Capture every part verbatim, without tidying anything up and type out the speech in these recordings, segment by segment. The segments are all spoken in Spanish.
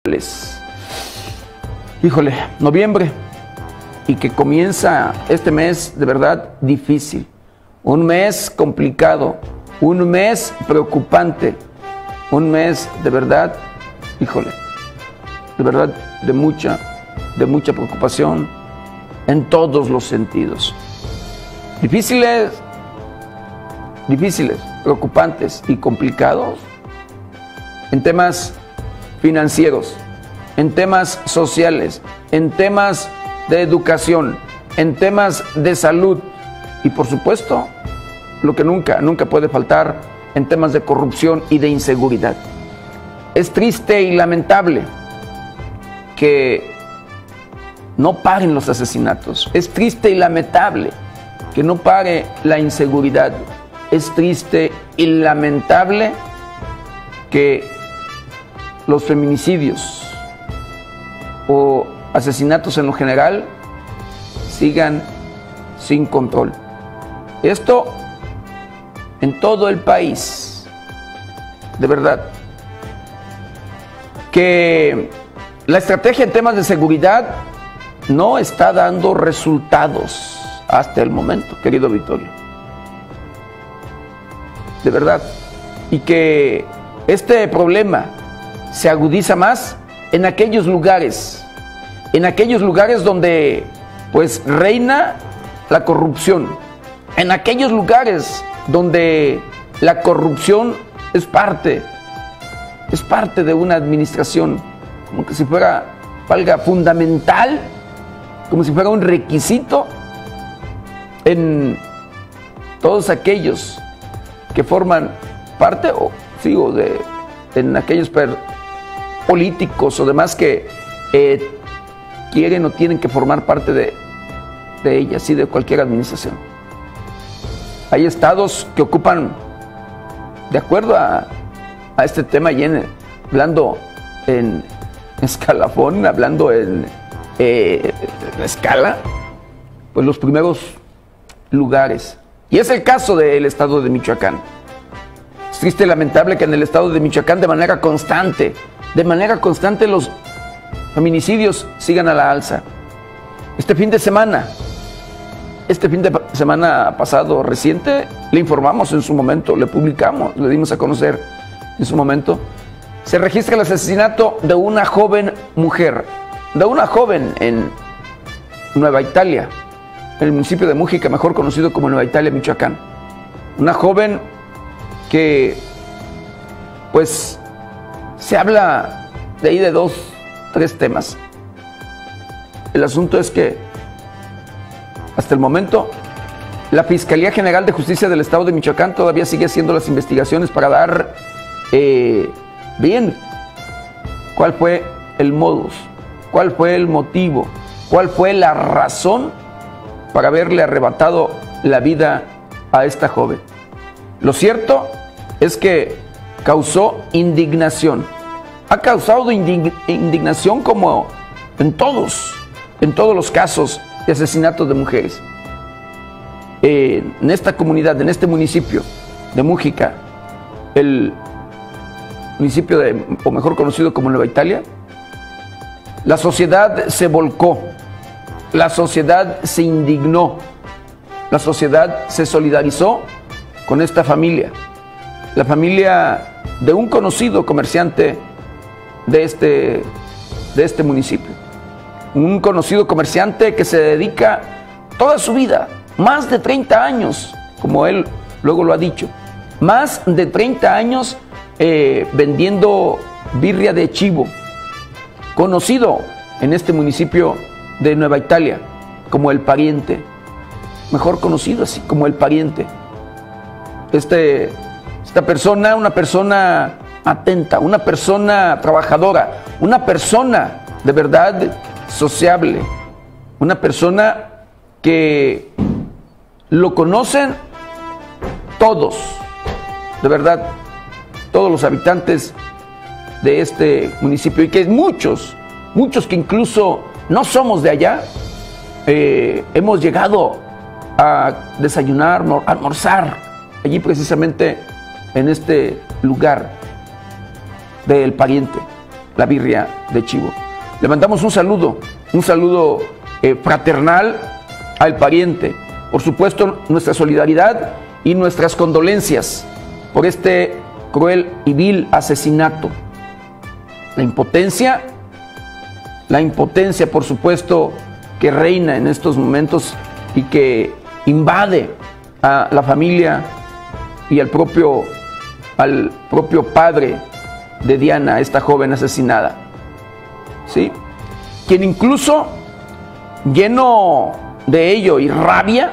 Híjole, noviembre, y que comienza este mes de verdad difícil, un mes complicado, un mes preocupante, un mes de verdad, híjole, de verdad de mucha, de mucha preocupación en todos los sentidos. Difíciles, difíciles, preocupantes y complicados en temas financieros, en temas sociales, en temas de educación, en temas de salud y por supuesto, lo que nunca, nunca puede faltar en temas de corrupción y de inseguridad. Es triste y lamentable que no paren los asesinatos. Es triste y lamentable que no pare la inseguridad. Es triste y lamentable que los feminicidios o asesinatos en lo general sigan sin control. Esto en todo el país, de verdad, que la estrategia en temas de seguridad no está dando resultados hasta el momento, querido Vittorio. De verdad. Y que este problema se agudiza más en aquellos lugares, en aquellos lugares donde pues reina la corrupción, en aquellos lugares donde la corrupción es parte, es parte de una administración, como que si fuera, valga, fundamental, como si fuera un requisito en todos aquellos que forman parte, o sigo, sí, de, en aquellos per, políticos o demás que eh, quieren o tienen que formar parte de, de ella, sí, de cualquier administración. Hay estados que ocupan, de acuerdo a, a este tema, y en, hablando en escalafón, hablando en eh, escala, pues los primeros lugares. Y es el caso del estado de Michoacán. Es triste y lamentable que en el estado de Michoacán de manera constante, de manera constante los feminicidios sigan a la alza. Este fin de semana, este fin de semana pasado reciente, le informamos en su momento, le publicamos, le dimos a conocer en su momento, se registra el asesinato de una joven mujer, de una joven en Nueva Italia, en el municipio de Mújica, mejor conocido como Nueva Italia, Michoacán. Una joven que, pues, se habla de ahí de dos, tres temas. El asunto es que, hasta el momento, la Fiscalía General de Justicia del Estado de Michoacán todavía sigue haciendo las investigaciones para dar eh, bien cuál fue el modus, cuál fue el motivo, cuál fue la razón para haberle arrebatado la vida a esta joven. Lo cierto es que causó indignación. Ha causado indignación como en todos, en todos los casos de asesinatos de mujeres. Eh, en esta comunidad, en este municipio de Mújica, el municipio de, o mejor conocido como Nueva Italia, la sociedad se volcó, la sociedad se indignó, la sociedad se solidarizó con esta familia, la familia de un conocido comerciante de este, de este municipio. Un conocido comerciante que se dedica toda su vida, más de treinta años, como él luego lo ha dicho, más de treinta años eh, vendiendo birria de chivo, conocido en este municipio de Nueva Italia como El Pariente, mejor conocido así como El Pariente. Este, esta persona, una persona atenta, una persona trabajadora, una persona de verdad sociable, una persona que lo conocen todos, de verdad, todos los habitantes de este municipio, y que muchos, muchos que incluso no somos de allá, eh, hemos llegado a desayunar, a almorzar allí precisamente en este lugar del Pariente. la birria de chivo. Le mandamos un saludo, un saludo eh, fraternal al pariente. Por supuesto, nuestra solidaridad y nuestras condolencias por este cruel y vil asesinato. La impotencia, la impotencia, por supuesto, que reina en estos momentos y que invade a la familia y al propio, al propio padre de Diana, esta joven asesinada, ¿sí? Quien incluso, lleno de ello y rabia,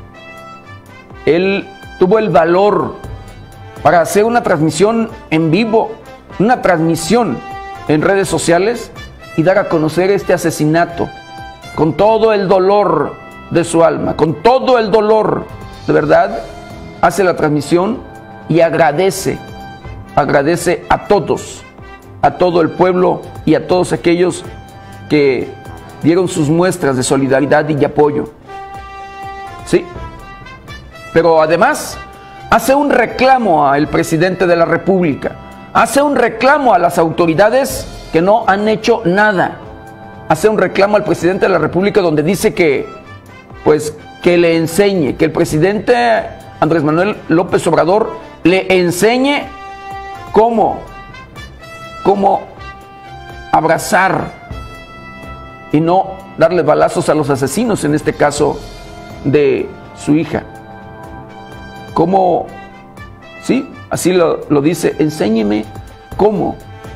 él tuvo el valor para hacer una transmisión en vivo, una transmisión en redes sociales y dar a conocer este asesinato con todo el dolor de su alma, con todo el dolor, de verdad, hace la transmisión y agradece, agradece a todos, a todo el pueblo y a todos aquellos que dieron sus muestras de solidaridad y de apoyo. Sí, pero además hace un reclamo al presidente de la República, hace un reclamo a las autoridades que no han hecho nada, hace un reclamo al presidente de la República donde dice que, pues, que le enseñe, que el presidente Andrés Manuel López Obrador le enseñe cómo, cómo abrazar y no darle balazos a los asesinos, en este caso de su hija. Cómo, sí, así lo, lo dice, enséñeme cómo,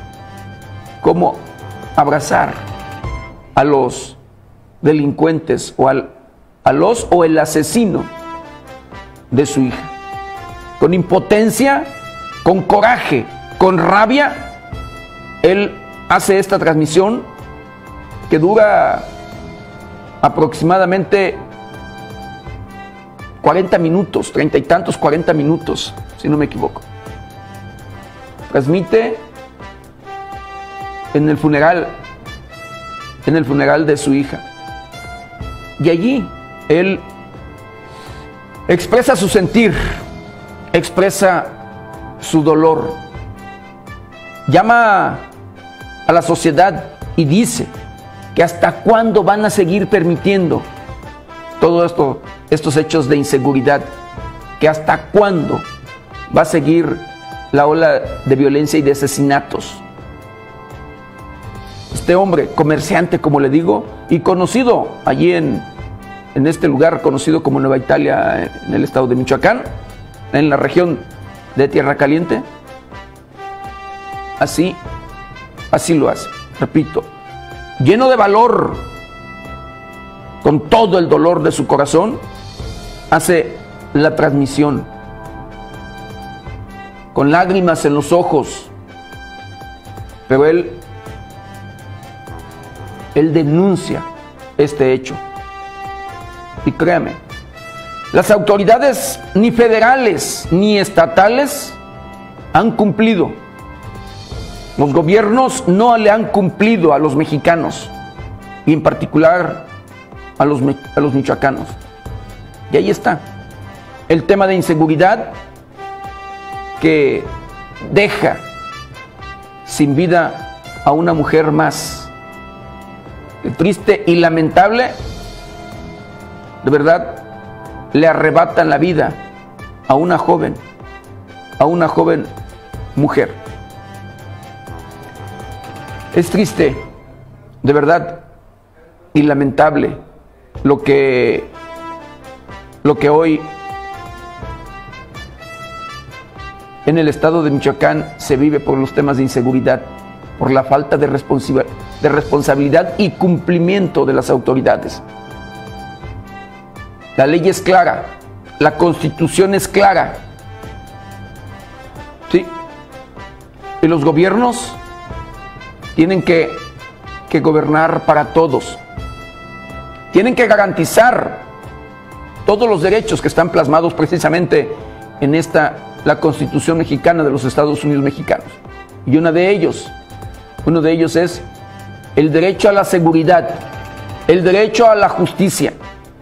cómo abrazar a los delincuentes o al, a los o el asesino de su hija. Con impotencia, con coraje, con rabia, él hace esta transmisión que dura aproximadamente cuarenta minutos, treinta y tantos, cuarenta minutos, si no me equivoco. Transmite en el funeral, en el funeral de su hija. Y allí él expresa su sentir, expresa su dolor, llama a la sociedad y dice que hasta cuándo van a seguir permitiendo todo esto, estos hechos de inseguridad, que hasta cuándo va a seguir la ola de violencia y de asesinatos. Este hombre, comerciante, como le digo, y conocido allí en, en este lugar, conocido como Nueva Italia, en el estado de Michoacán, en la región de Tierra Caliente, así, así lo hace, repito, lleno de valor, con todo el dolor de su corazón, hace la transmisión, con lágrimas en los ojos, pero él, él denuncia este hecho. Y créame, las autoridades ni federales ni estatales han cumplido. Los gobiernos no le han cumplido a los mexicanos y en particular a los, a los michoacanos. Y ahí está el tema de inseguridad que deja sin vida a una mujer más. El triste y lamentable, de verdad, le arrebatan la vida a una joven, a una joven mujer. Es triste, de verdad, y lamentable lo que, lo que hoy en el estado de Michoacán se vive por los temas de inseguridad, por la falta de, responsa- de responsabilidad y cumplimiento de las autoridades. La ley es clara, la Constitución es clara, ¿sí? Y los gobiernos tienen que, que gobernar para todos. Tienen que garantizar todos los derechos que están plasmados precisamente en esta, la Constitución mexicana de los Estados Unidos mexicanos. Y uno de ellos, uno de ellos es el derecho a la seguridad, el derecho a la justicia.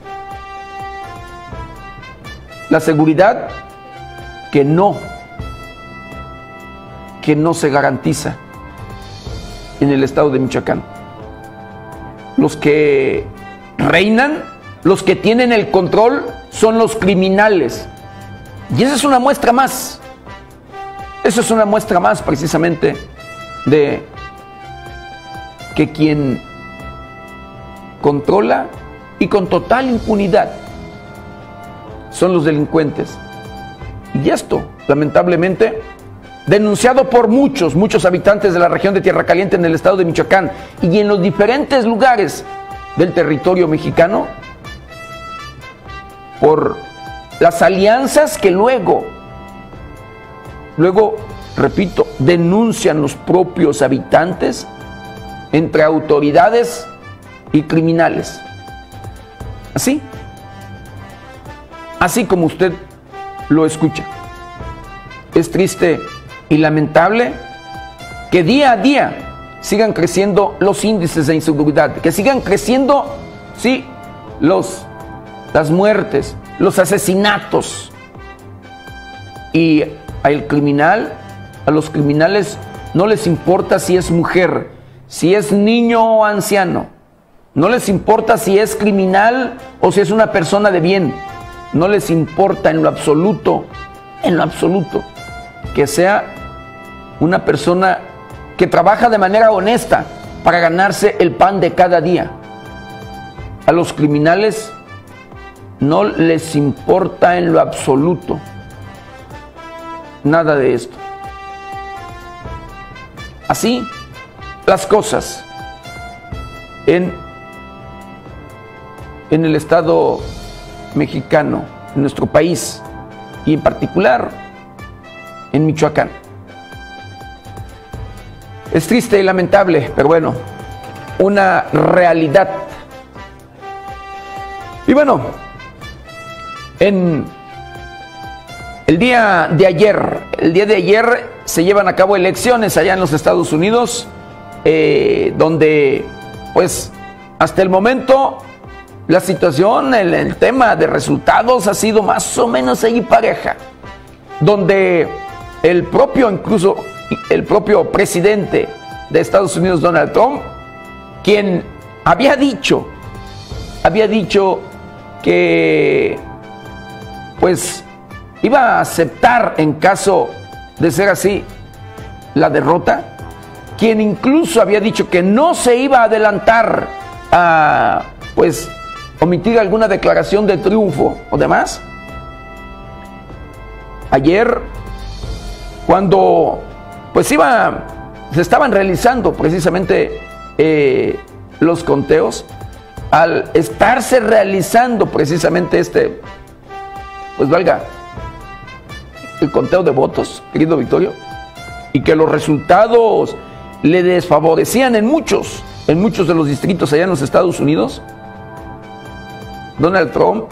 La seguridad que no, que no se garantiza en el estado de Michoacán. Los que reinan, los que tienen el control, son los criminales. Y esa es una muestra más. Esa es una muestra más precisamente de que quien controla y con total impunidad son los delincuentes. Y esto, lamentablemente, denunciado por muchos, muchos habitantes de la región de Tierra Caliente en el estado de Michoacán y en los diferentes lugares del territorio mexicano, por las alianzas que luego, luego, repito, denuncian los propios habitantes entre autoridades y criminales. Así, así como usted lo escucha. Es triste y lamentable que día a día sigan creciendo los índices de inseguridad, que sigan creciendo, sí, los, las muertes, los asesinatos. Y al criminal, a los criminales no les importa si es mujer, si es niño o anciano, no les importa si es criminal o si es una persona de bien, no les importa en lo absoluto, en lo absoluto, que sea una persona que trabaja de manera honesta para ganarse el pan de cada día. A los criminales no les importa en lo absoluto nada de esto. Así las cosas en, en el estado mexicano, en nuestro país y en particular en Michoacán. Es triste y lamentable, pero bueno, una realidad. Y bueno, en el día de ayer, el día de ayer se llevan a cabo elecciones allá en los Estados Unidos, eh, donde pues hasta el momento la situación, el, el tema de resultados ha sido más o menos ahí pareja, donde el propio, incluso el propio presidente de Estados Unidos, Donald Trump, quien había dicho, había dicho que pues iba a aceptar en caso de ser así la derrota, quien incluso había dicho que no se iba a adelantar a pues omitir alguna declaración de triunfo o demás. Ayer, cuando pues iba, se estaban realizando precisamente eh, los conteos, al estarse realizando precisamente este, pues valga, el conteo de votos, querido Victorio, y que los resultados le desfavorecían en muchos, en muchos de los distritos allá en los Estados Unidos, Donald Trump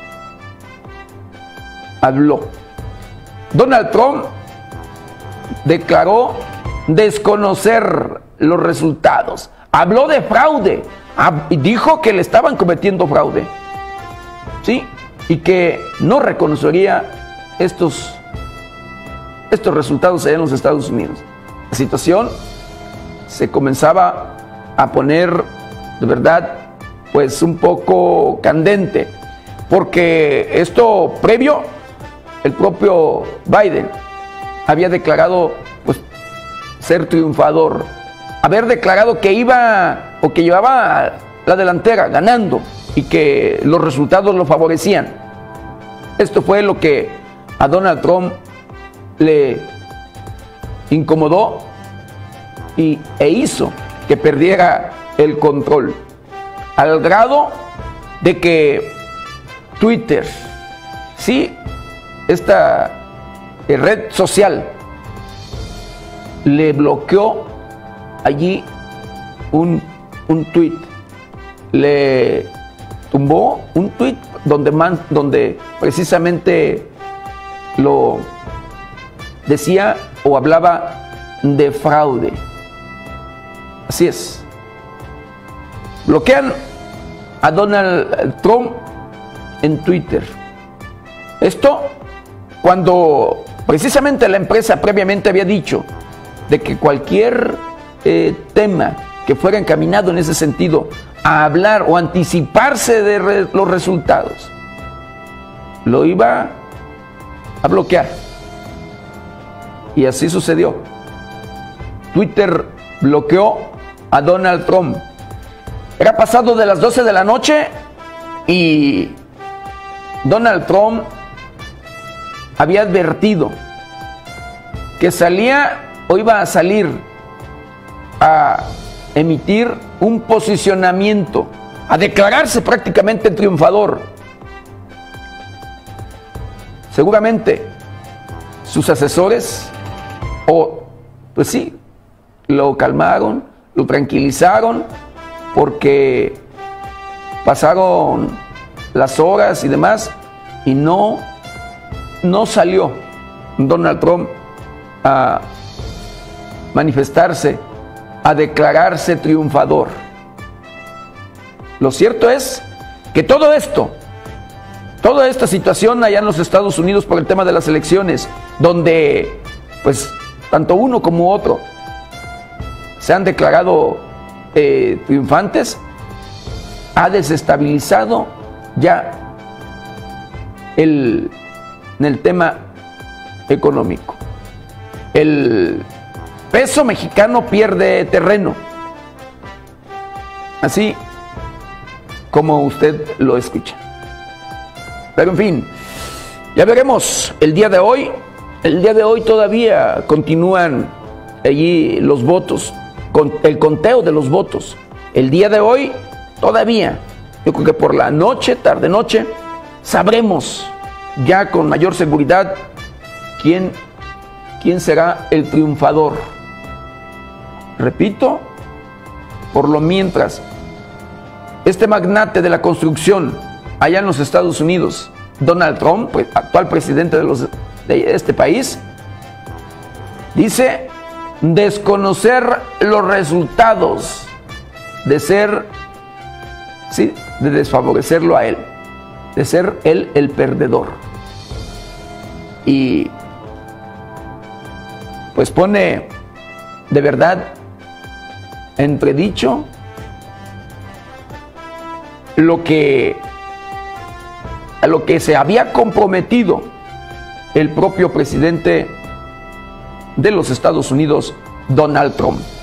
habló. Donald Trump declaró desconocer los resultados. Habló de fraude. Dijo que le estaban cometiendo fraude. ¿Sí? Y que no reconocería estos, estos resultados allá en los Estados Unidos. La situación se comenzaba a poner, de verdad, pues un poco candente. Porque esto previo, el propio Biden había declarado pues ser triunfador, haber declarado que iba o que llevaba la delantera ganando y que los resultados lo favorecían. Esto fue lo que a Donald Trump le incomodó y, e hizo que perdiera el control, al grado de que Twitter, sí, esta red social, le bloqueó allí un, un tweet, le tumbó un tweet donde, man, donde precisamente lo decía o hablaba de fraude. Así es. Bloquean a Donald Trump en Twitter. Esto cuando precisamente la empresa previamente había dicho de que cualquier eh, tema que fuera encaminado en ese sentido, a hablar o anticiparse de re los resultados, lo iba a bloquear. Y así sucedió. Twitter bloqueó a Donald Trump. Era pasado de las doce de la noche y Donald Trump había advertido que salía o iba a salir a emitir un posicionamiento, a declararse prácticamente triunfador. Seguramente sus asesores, o pues sí, lo calmaron, lo tranquilizaron, porque pasaron las horas y demás, y no, no salió Donald Trump a manifestarse, a declararse triunfador. Lo cierto es que todo esto, toda esta situación allá en los Estados Unidos por el tema de las elecciones, donde pues tanto uno como otro se han declarado eh, triunfantes, ha desestabilizado ya el, en el tema económico. El peso mexicano pierde terreno, así como usted lo escucha. Pero en fin, ya veremos el día de hoy. El día de hoy todavía continúan allí los votos, con el conteo de los votos. El día de hoy todavía, yo creo que por la noche, tarde noche, sabremos ya con mayor seguridad quién, quién será el triunfador. Repito, por lo mientras, este magnate de la construcción allá en los Estados Unidos, Donald Trump, pues, actual presidente de, los, de este país, dice desconocer los resultados, de ser, sí, de desfavorecerlo a él, de ser él el perdedor. Y pues pone de verdad entredicho lo que a lo que se había comprometido el propio presidente de los Estados Unidos, Donald Trump.